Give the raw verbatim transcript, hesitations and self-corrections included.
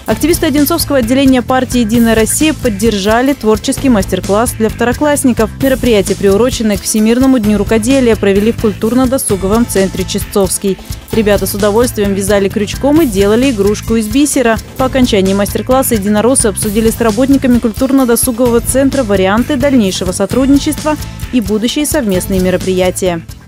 Активисты Одинцовского отделения партии «Единая Россия» поддержали творческий мастер-класс для второклассников. Мероприятие, приуроченное к Всемирному дню рукоделия, провели в культурно-досуговом центре «Чистцовский». Ребята с удовольствием вязали крючком и делали игрушку из бисера. По окончании мастер-класса единороссы обсудили с работниками культурно-досугового центра варианты дальнейшего сотрудничества и будущие совместные мероприятия.